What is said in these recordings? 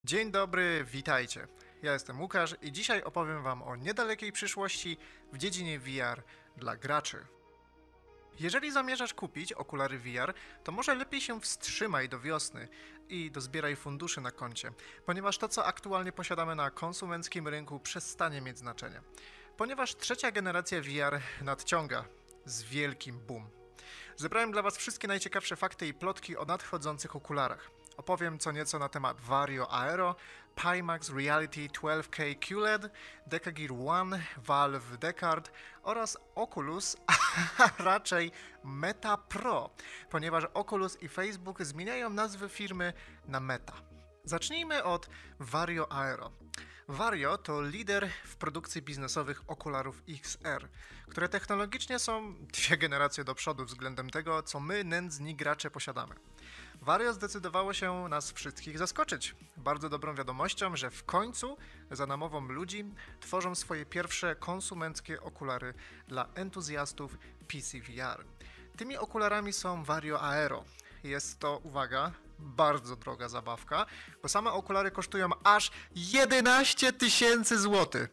Dzień dobry, witajcie. Ja jestem Łukasz i dzisiaj opowiem Wam o niedalekiej przyszłości w dziedzinie VR dla graczy. Jeżeli zamierzasz kupić okulary VR, to może lepiej się wstrzymaj do wiosny i dozbieraj funduszy na koncie, ponieważ to, co aktualnie posiadamy na konsumenckim rynku, przestanie mieć znaczenie. Ponieważ trzecia generacja VR nadciąga z wielkim boom. Zebrałem dla Was wszystkie najciekawsze fakty i plotki o nadchodzących okularach. Opowiem co nieco na temat Vario Aero, Pimax Reality 12K QLED, Decagear One, Valve Decard oraz Oculus, a raczej Meta Pro, ponieważ Oculus i Facebook zmieniają nazwy firmy na Meta. Zacznijmy od Vario Aero. Vario to lider w produkcji biznesowych okularów XR, które technologicznie są dwie generacje do przodu względem tego, co my, nędzni gracze, posiadamy. Vario zdecydowało się nas wszystkich zaskoczyć bardzo dobrą wiadomością, że w końcu za namową ludzi tworzą swoje pierwsze konsumenckie okulary dla entuzjastów PC VR. Tymi okularami są Vario Aero. Jest to, uwaga, bardzo droga zabawka, bo same okulary kosztują aż 11 000 złotych.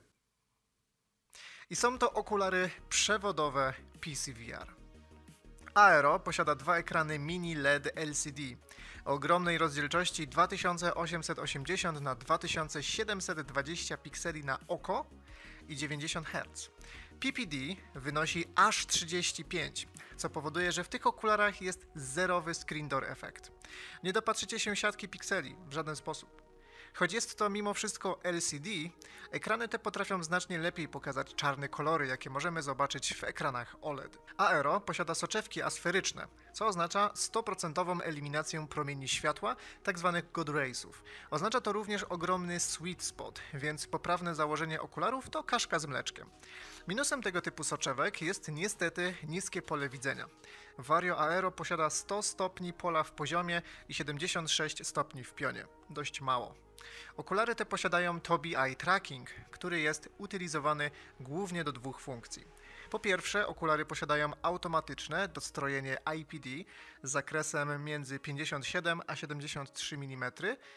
I są to okulary przewodowe PC VR. Aero posiada dwa ekrany mini LED LCD o ogromnej rozdzielczości 2880 na 2720 pikseli na oko i 90 Hz. PPD wynosi aż 35, co powoduje, że w tych okularach jest zerowy screen door efekt. Nie dopatrzycie się siatki pikseli w żaden sposób. Choć jest to mimo wszystko LCD, ekrany te potrafią znacznie lepiej pokazać czarne kolory, jakie możemy zobaczyć w ekranach OLED. Aero posiada soczewki asferyczne, co oznacza 100% eliminację promieni światła, tzw. God raysów. Oznacza to również ogromny sweet spot, więc poprawne założenie okularów to kaszka z mleczkiem. Minusem tego typu soczewek jest niestety niskie pole widzenia. Vario Aero posiada 100 stopni pola w poziomie i 76 stopni w pionie. Dość mało. Okulary te posiadają Tobii Eye Tracking, który jest utylizowany głównie do dwóch funkcji. Po pierwsze, okulary posiadają automatyczne dostrojenie IPD z zakresem między 57 a 73 mm.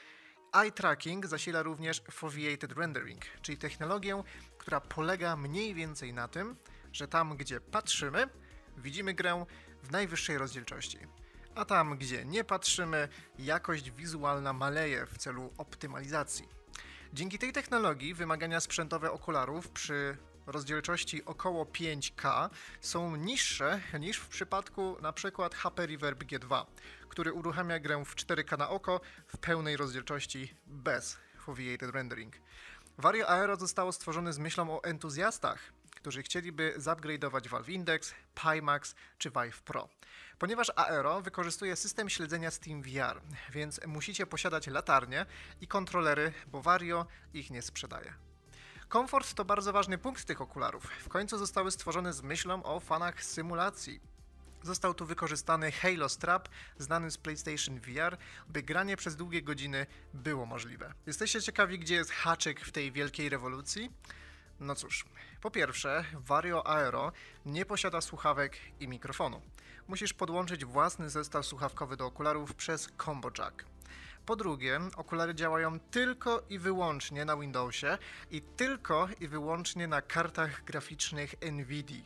Eye Tracking zasila również Foveated Rendering, czyli technologię, która polega mniej więcej na tym, że tam, gdzie patrzymy, widzimy grę w najwyższej rozdzielczości. A tam, gdzie nie patrzymy, jakość wizualna maleje w celu optymalizacji. Dzięki tej technologii wymagania sprzętowe okularów przy rozdzielczości około 5K są niższe niż w przypadku np. HP Reverb G2, który uruchamia grę w 4K na oko w pełnej rozdzielczości bez Foveated Rendering. Vario Aero zostało stworzone z myślą o entuzjastach, którzy chcieliby zupgrade'ować Valve Index, Pimax czy Vive Pro. Ponieważ Aero wykorzystuje system śledzenia SteamVR, więc musicie posiadać latarnie i kontrolery, bo Vario ich nie sprzedaje. Komfort to bardzo ważny punkt tych okularów. W końcu zostały stworzone z myślą o fanach symulacji. Został tu wykorzystany Halo Strap, znany z PlayStation VR, by granie przez długie godziny było możliwe. Jesteście ciekawi, gdzie jest haczyk w tej wielkiej rewolucji? No cóż, po pierwsze, Vario Aero nie posiada słuchawek i mikrofonu. Musisz podłączyć własny zestaw słuchawkowy do okularów przez Combo Jack. Po drugie, okulary działają tylko i wyłącznie na Windowsie i tylko i wyłącznie na kartach graficznych NVIDIA.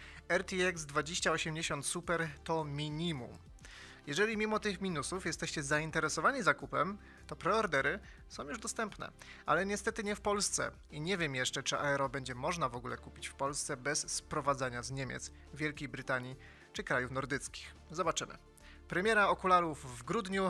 RTX 2080 Super to minimum. Jeżeli mimo tych minusów jesteście zainteresowani zakupem, to preordery są już dostępne, ale niestety nie w Polsce i nie wiem jeszcze, czy Aero będzie można w ogóle kupić w Polsce bez sprowadzania z Niemiec, Wielkiej Brytanii czy krajów nordyckich. Zobaczymy. Premiera okularów w grudniu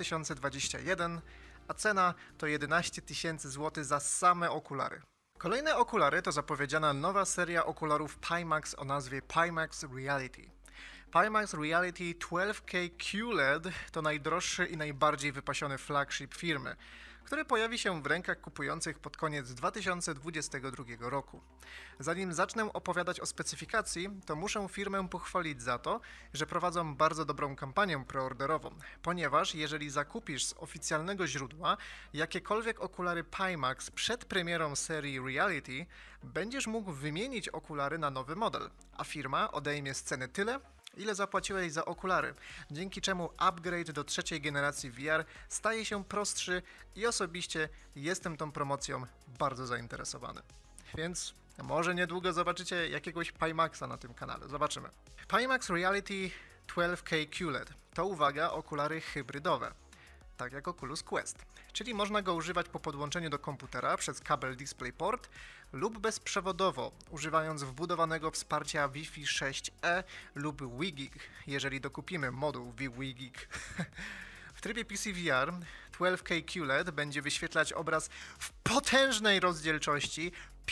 2021, a cena to 11 000 zł za same okulary. Kolejne okulary to zapowiedziana nowa seria okularów Pimax o nazwie Pimax Reality. Pimax Reality 12K QLED to najdroższy i najbardziej wypasiony flagship firmy, który pojawi się w rękach kupujących pod koniec 2022 roku. Zanim zacznę opowiadać o specyfikacji, to muszę firmę pochwalić za to, że prowadzą bardzo dobrą kampanię preorderową, ponieważ jeżeli zakupisz z oficjalnego źródła jakiekolwiek okulary Pimax przed premierą serii Reality, będziesz mógł wymienić okulary na nowy model, a firma odejmie z ceny tyle, Ile zapłaciłeś za okulary? Dzięki czemu upgrade do trzeciej generacji VR staje się prostszy i osobiście jestem tą promocją bardzo zainteresowany. Więc może niedługo zobaczycie jakiegoś Pimaxa na tym kanale. Zobaczymy. Pimax Reality 12K QLED to, uwaga, okulary hybrydowe, tak jak Oculus Quest. Czyli można go używać po podłączeniu do komputera przez kabel DisplayPort lub bezprzewodowo, używając wbudowanego wsparcia Wi-Fi 6E lub WiGig, jeżeli dokupimy moduł WiGig. W trybie PC VR 12K QLED będzie wyświetlać obraz w potężnej rozdzielczości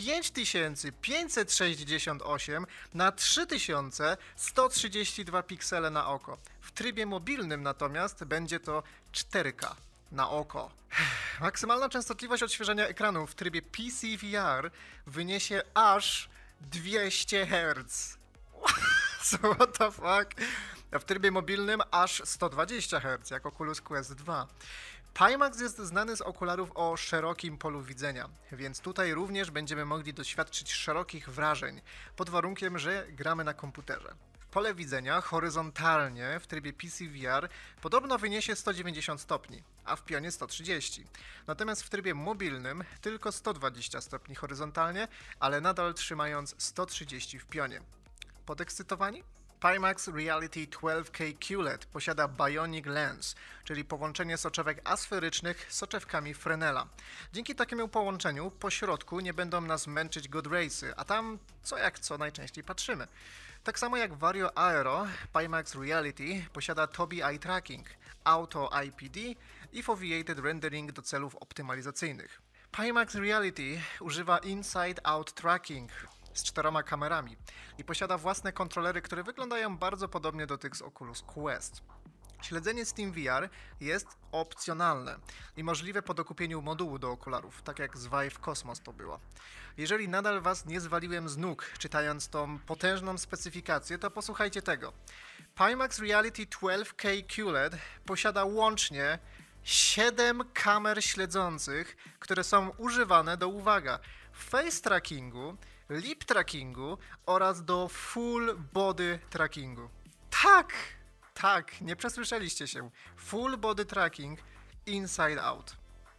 5568 na 3132 piksele na oko. W trybie mobilnym natomiast będzie to 4K na oko. Maksymalna częstotliwość odświeżania ekranu w trybie PC VR wyniesie aż 200 Hz. So what the fuck? A w trybie mobilnym aż 120 Hz, jak Oculus Quest 2. Pimax jest znany z okularów o szerokim polu widzenia, więc tutaj również będziemy mogli doświadczyć szerokich wrażeń, pod warunkiem, że gramy na komputerze. Pole widzenia horyzontalnie w trybie PC VR podobno wyniesie 190 stopni, a w pionie 130. Natomiast w trybie mobilnym tylko 120 stopni horyzontalnie, ale nadal trzymając 130 w pionie. Podekscytowani? Pimax Reality 12K QLED posiada Bionic Lens, czyli połączenie soczewek asferycznych z soczewkami Fresnela. Dzięki takiemu połączeniu po środku nie będą nas męczyć God Raysy, a tam co jak co najczęściej patrzymy. Tak samo jak Vario Aero, Pimax Reality posiada Tobii Eye Tracking, Auto IPD i Foveated Rendering do celów optymalizacyjnych. Pimax Reality używa Inside-Out Tracking z 4 kamerami i posiada własne kontrolery, które wyglądają bardzo podobnie do tych z Oculus Quest. Śledzenie SteamVR jest opcjonalne i możliwe po dokupieniu modułu do okularów, tak jak z Vive Cosmos to było. Jeżeli nadal Was nie zwaliłem z nóg, czytając tą potężną specyfikację, to posłuchajcie tego. Pimax Reality 12K QLED posiada łącznie 7 kamer śledzących, które są używane do, uwaga, face trackingu, lip trackingu oraz do full body trackingu. Tak, nie przesłyszeliście się. Full body tracking inside out.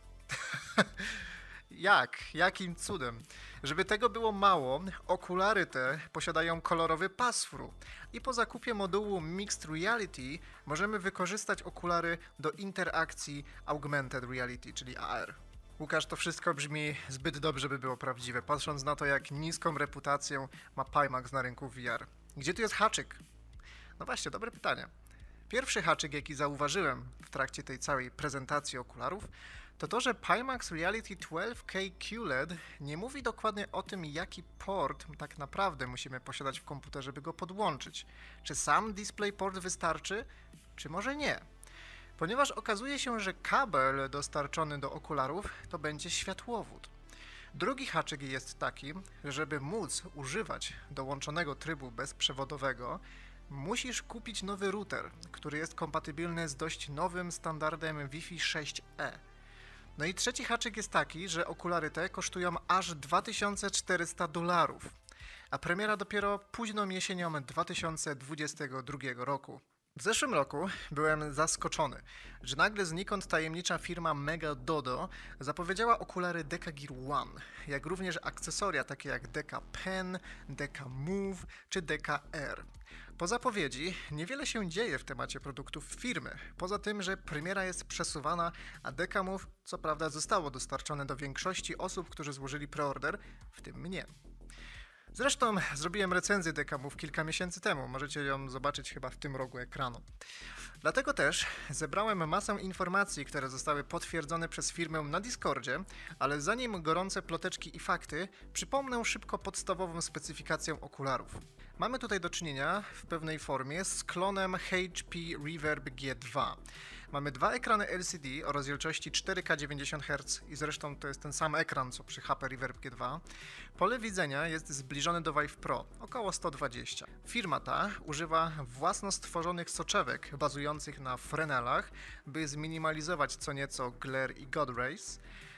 Jakim cudem? Żeby tego było mało, okulary te posiadają kolorowy pass-through i po zakupie modułu Mixed Reality możemy wykorzystać okulary do interakcji Augmented Reality, czyli AR. Łukasz, to wszystko brzmi zbyt dobrze, by było prawdziwe, patrząc na to, jak niską reputację ma Pimax na rynku VR. Gdzie tu jest haczyk? No właśnie, dobre pytanie. Pierwszy haczyk, jaki zauważyłem w trakcie tej całej prezentacji okularów, to to, że Pimax Reality 12K QLED nie mówi dokładnie o tym, jaki port tak naprawdę musimy posiadać w komputerze, by go podłączyć. Czy sam DisplayPort wystarczy, czy może nie? Ponieważ okazuje się, że kabel dostarczony do okularów to będzie światłowód. Drugi haczyk jest taki, że żeby móc używać dołączonego trybu bezprzewodowego, musisz kupić nowy router, który jest kompatybilny z dość nowym standardem Wi-Fi 6E. No i trzeci haczyk jest taki, że okulary te kosztują aż $2400, a premiera dopiero późną jesienią 2022 roku. W zeszłym roku byłem zaskoczony, że nagle znikąd tajemnicza firma Mega Dodo zapowiedziała okulary Deca Gear One, jak również akcesoria takie jak Deca Pen, Deca Move czy Deca Air. Po zapowiedzi niewiele się dzieje w temacie produktów firmy, poza tym, że premiera jest przesuwana, a Deca Move co prawda zostało dostarczone do większości osób, którzy złożyli preorder, w tym mnie. Zresztą zrobiłem recenzję Deca Move kilka miesięcy temu, możecie ją zobaczyć chyba w tym rogu ekranu. Dlatego też zebrałem masę informacji, które zostały potwierdzone przez firmę na Discordzie, ale zanim gorące ploteczki i fakty, przypomnę szybko podstawową specyfikację okularów. Mamy tutaj do czynienia w pewnej formie z klonem HP Reverb G2. Mamy dwa ekrany LCD o rozdzielczości 4K 90 Hz i zresztą to jest ten sam ekran co przy HP Reverb G2. Pole widzenia jest zbliżone do Vive Pro, około 120. Firma ta używa własno stworzonych soczewek bazujących na Fresnelach, by zminimalizować co nieco glare i God Rays.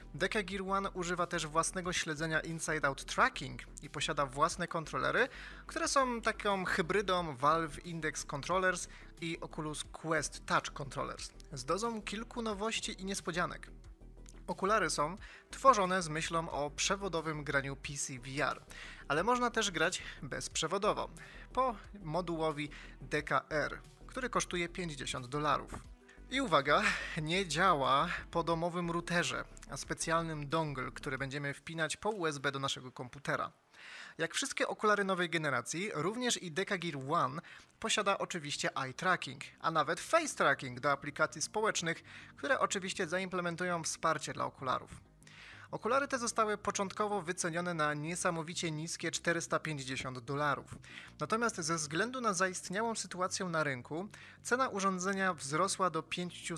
Deca Gear One używa też własnego śledzenia Inside-Out Tracking i posiada własne kontrolery, które są taką hybrydą Valve Index Controllers i Oculus Quest Touch Controllers z dozą kilku nowości i niespodzianek. Okulary są tworzone z myślą o przewodowym graniu PC VR, ale można też grać bezprzewodowo po modułowi Deca R, który kosztuje $50. I uwaga, nie działa po domowym routerze, a specjalnym dongle, który będziemy wpinać po USB do naszego komputera. Jak wszystkie okulary nowej generacji, również i Deca Gear One posiada oczywiście eye tracking, a nawet face tracking do aplikacji społecznych, które oczywiście zaimplementują wsparcie dla okularów. Okulary te zostały początkowo wycenione na niesamowicie niskie $450. Natomiast ze względu na zaistniałą sytuację na rynku, cena urządzenia wzrosła do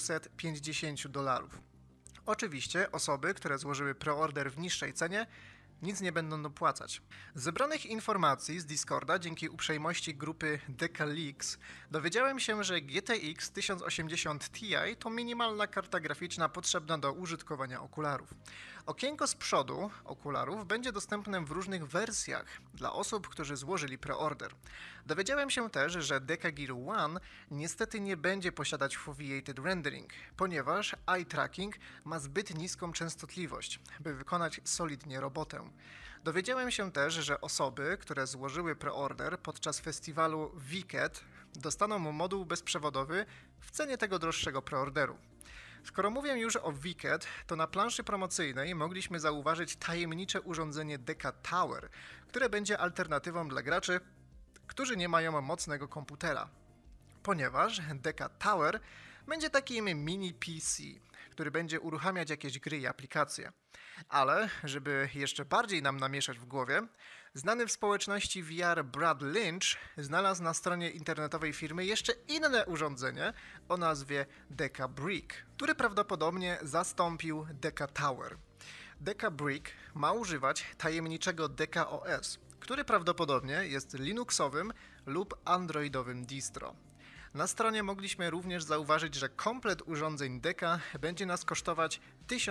$550. Oczywiście osoby, które złożyły preorder w niższej cenie, nic nie będą dopłacać. Z zebranych informacji z Discorda dzięki uprzejmości grupy Deca Leaks dowiedziałem się, że GTX 1080 Ti to minimalna karta graficzna potrzebna do użytkowania okularów. Okienko z przodu okularów będzie dostępne w różnych wersjach dla osób, którzy złożyli preorder. Dowiedziałem się też, że Deca Gear One niestety nie będzie posiadać foveated rendering, ponieważ eye tracking ma zbyt niską częstotliwość, by wykonać solidnie robotę. Dowiedziałem się też, że osoby, które złożyły preorder podczas festiwalu Wicked, dostaną moduł bezprzewodowy w cenie tego droższego preorderu. Skoro mówię już o Wicked, to na planszy promocyjnej mogliśmy zauważyć tajemnicze urządzenie Deca Tower, które będzie alternatywą dla graczy, którzy nie mają mocnego komputera. Ponieważ Deca Tower będzie takim mini PC, który będzie uruchamiać jakieś gry i aplikacje. Ale, żeby jeszcze bardziej nam namieszać w głowie, znany w społeczności VR Brad Lynch znalazł na stronie internetowej firmy jeszcze inne urządzenie o nazwie Deca Brick, który prawdopodobnie zastąpił Deca Tower. Deca Brick ma używać tajemniczego Deca OS, który prawdopodobnie jest linuxowym lub androidowym distro. Na stronie mogliśmy również zauważyć, że komplet urządzeń Deca będzie nas kosztować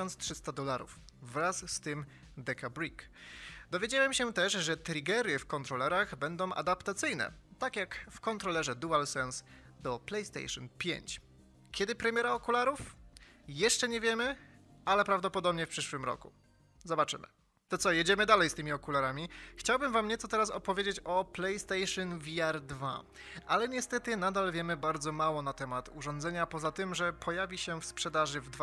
$1300 wraz z tym Deca Brick. Dowiedziałem się też, że triggery w kontrolerach będą adaptacyjne, tak jak w kontrolerze DualSense do PlayStation 5. Kiedy premiera okularów? Jeszcze nie wiemy, ale prawdopodobnie w przyszłym roku. Zobaczymy. To co, jedziemy dalej z tymi okularami. Chciałbym wam nieco teraz opowiedzieć o PlayStation VR 2, ale niestety nadal wiemy bardzo mało na temat urządzenia, poza tym, że pojawi się w sprzedaży w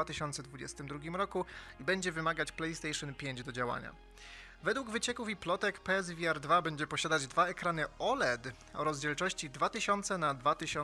2022 roku i będzie wymagać PlayStation 5 do działania. Według wycieków i plotek PSVR 2 będzie posiadać dwa ekrany OLED o rozdzielczości 2000 na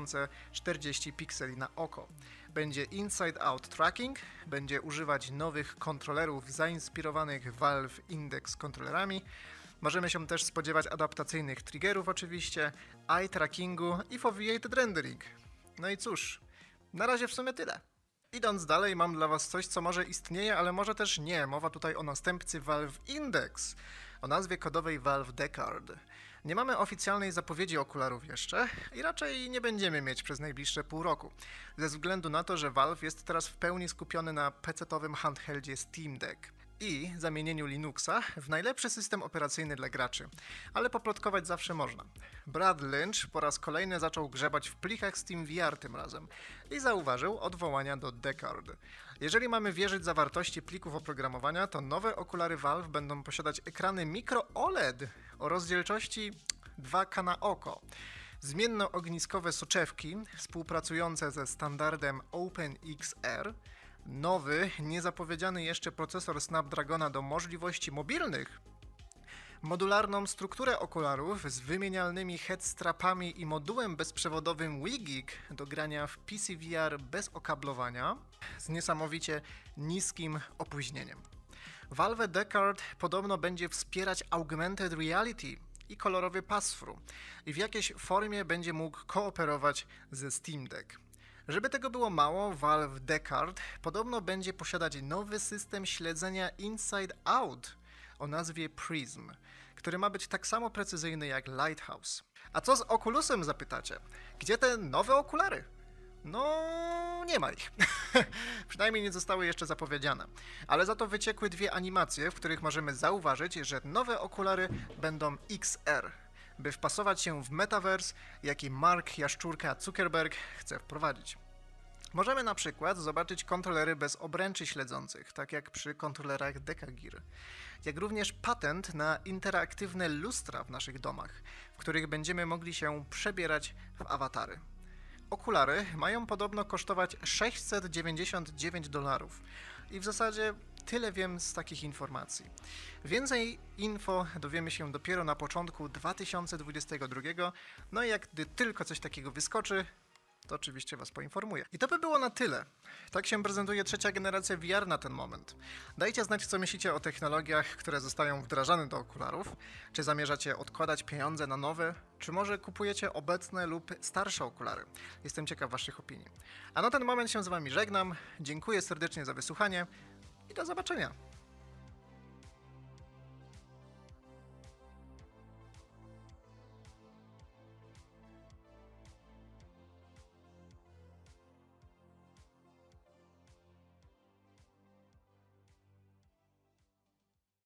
2040 pikseli na oko. Będzie inside-out tracking, będzie używać nowych kontrolerów zainspirowanych Valve Index kontrolerami. Możemy się też spodziewać adaptacyjnych triggerów oczywiście, eye trackingu i foveated rendering. No i cóż, na razie w sumie tyle. Idąc dalej, mam dla was coś, co może istnieje, ale może też nie. Mowa tutaj o następcy Valve Index, o nazwie kodowej Valve Decard. Nie mamy oficjalnej zapowiedzi okularów jeszcze i raczej nie będziemy mieć przez najbliższe pół roku, ze względu na to, że Valve jest teraz w pełni skupiony na PC-towym handheldzie Steam Deck i zamienieniu Linuxa w najlepszy system operacyjny dla graczy, ale poplotkować zawsze można. Brad Lynch po raz kolejny zaczął grzebać w plikach Steam VR tym razem i zauważył odwołania do Decard. Jeżeli mamy wierzyć zawartości plików oprogramowania, to nowe okulary Valve będą posiadać ekrany Micro OLED o rozdzielczości 2K na oko, zmiennoogniskowe soczewki współpracujące ze standardem OpenXR, nowy, niezapowiedziany jeszcze procesor Snapdragona do możliwości mobilnych, modularną strukturę okularów z wymienialnymi headstrapami i modułem bezprzewodowym WiiGig do grania w PC VR bez okablowania z niesamowicie niskim opóźnieniem. Valve Decard podobno będzie wspierać augmented reality i kolorowy pass-through i w jakiejś formie będzie mógł kooperować ze Steam Deck. Żeby tego było mało, Valve Decard podobno będzie posiadać nowy system śledzenia Inside Out o nazwie Prism, który ma być tak samo precyzyjny jak Lighthouse. A co z Oculusem, zapytacie? Gdzie te nowe okulary? No, nie ma ich. Przynajmniej nie zostały jeszcze zapowiedziane. Ale za to wyciekły dwie animacje, w których możemy zauważyć, że nowe okulary będą XR, by wpasować się w metaverse, jaki Mark Jaszczurka Zuckerberg chce wprowadzić. Możemy na przykład zobaczyć kontrolery bez obręczy śledzących, tak jak przy kontrolerach Decagear, jak również patent na interaktywne lustra w naszych domach, w których będziemy mogli się przebierać w awatary. Okulary mają podobno kosztować $699 i w zasadzie tyle wiem z takich informacji. Więcej info dowiemy się dopiero na początku 2022, no i jak gdy tylko coś takiego wyskoczy, to oczywiście Was poinformuję. I to by było na tyle. Tak się prezentuje trzecia generacja VR na ten moment. Dajcie znać, co myślicie o technologiach, które zostają wdrażane do okularów. Czy zamierzacie odkładać pieniądze na nowe, czy może kupujecie obecne lub starsze okulary? Jestem ciekaw Waszych opinii. A na ten moment się z Wami żegnam. Dziękuję serdecznie za wysłuchanie i do zobaczenia.